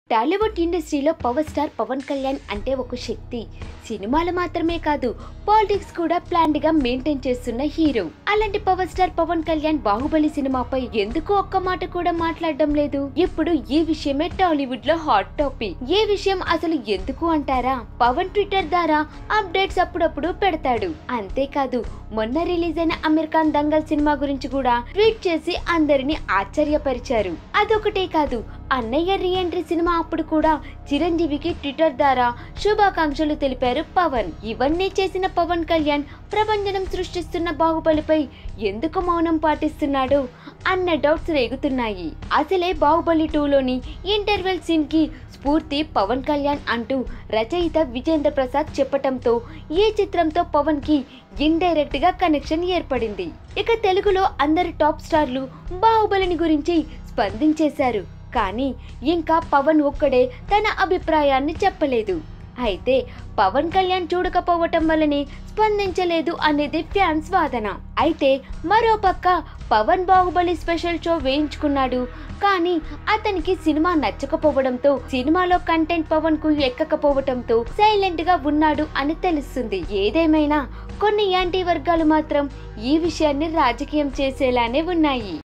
టాలీవుడ్ ఇండస్ట్రీలో power star Pawan Kalyan అంటే ఒక శక్తి. సినిమాలు మాత్రమే కాదు, పాలిటిక్స్ కూడా ప్లాన్డ్ గా మెయింటైన్ చేస్తున్న హీరో. అలాంటి పవర్ స్టార్ పవన్ కళ్యాణ్ బాహుబలి సినిమాపై ఎందుకు ఒక్క మాట కూడా మాట్లాడడం లేదు? ఇప్పుడు ఈ విషయమే టాలీవుడ్ లో హాట్ టాపిక్. ఏ విషయం అసలు ఎందుకు అంటారా? పవన్ ట్విట్టర్ ద్వారా అప్డేట్స్ అప్పుడప్పుడు పెడతాడు. అంతేకాదు, మొన్న రిలీజ్ అయిన అమెరికన్ దంగల్ సినిమా గురించి కూడా ట్వీట్ చేసి అందరిని ఆశ్చర్యపరిచారు. అదొకటే కాదు, అన్నయ్య రీఎంట్రీ సినిమా అప్పుడు కూడా చిరంజీవికి ట్విట్టర్ ద్వారా శుభాకాంక్షలు తెలిపారు పవన్. ఇవన్నీ చేసిన పవన్ కళ్యాణ్ ప్రభంజనం సృష్టిస్తున్న బాహుబలిపై ఎందుకు మౌనం పాటిస్తున్నాడు అన్న డౌట్స్ రేగుతున్నాయి. అసలే బాహుబలి 2లోని ఇంటర్వెల్ సీన్ కి స్ఫూర్తి పవన్ కళ్యాణ్ అంటూ రచయిత విజేంద్ర ప్రసాద్ చెప్పటంతో ఈ చిత్రంతో పవన్ కి ఇండైరెక్ట్ గా కనెక్షన్ ఏర్పడింది. ఇక తెలుగులో అందరు టాప్ స్టార్లు బాహుబలిని గురించి స్పందించేశారు. కానీ ఇంకా పవన్ ఒక్కడే తన అభిప్రాయాన్ని చెప్పలేదు. అయితే పవన్ కళ్యాణ్ చూడకపోవటం వల్లనే స్పందించలేదు అనేది ఫ్యాన్స్ వాదన. అయితే మరోపక్క పవన్ బాహుబలి స్పెషల్ షో వేయించుకున్నాడు. కానీ అతనికి సినిమా నచ్చకపోవడంతో, సినిమాలో కంటెంట్ పవన్ కు ఎక్కకపోవడంతో సైలెంట్ గా ఉన్నాడు అని తెలుస్తుంది. ఏదేమైనా కొన్ని యాంటీ వర్గాలు మాత్రం ఈ విషయాన్ని రాజకీయం చేసేలానే ఉన్నాయి.